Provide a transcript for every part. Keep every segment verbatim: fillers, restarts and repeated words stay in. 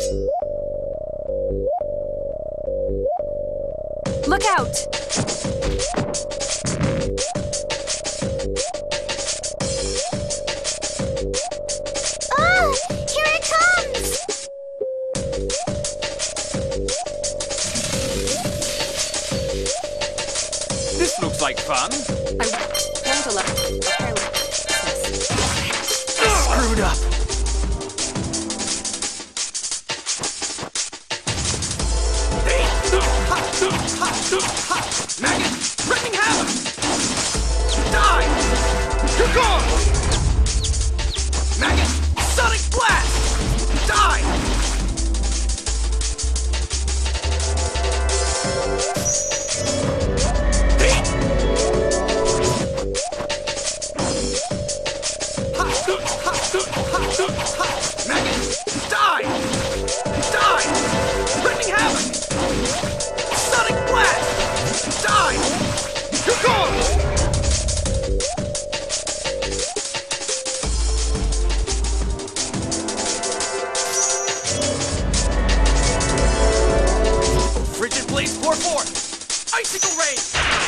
Look out! Oh! Here it comes! This looks like fun. I won't allow Screwed up. Maggot! Wrecking havoc! Die! You're gone! Maggot! Sonic blast! Die! Maggot! Die! Die! Wrecking havoc! Sonic blast! Die! You're gone! Frigid blaze pour forth! Icicle rain!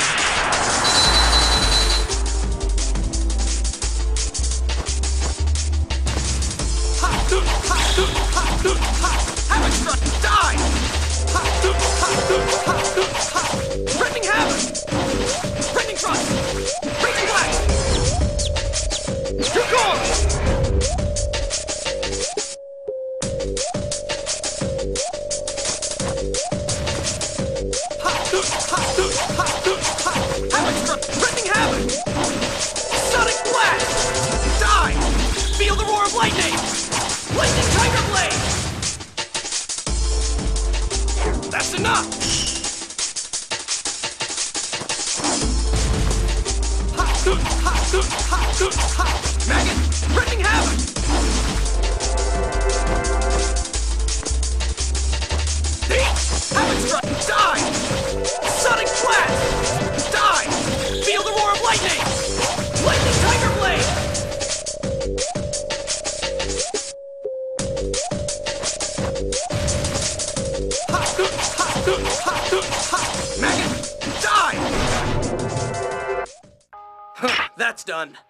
Havoc strike! Die! Rending havoc! Rending trust! Raging blast! You're gone! Havoc strike! Rending havoc! Sonic blast! Die! Feel the roar of lightning! Lightning tiger blade! That's enough! Maggot! Rending havoc! Havoc strike! Die! Sonic blast! Die! Feel the roar of lightning! Lightning tiger blade! Maggot! Die! Huh, that's done.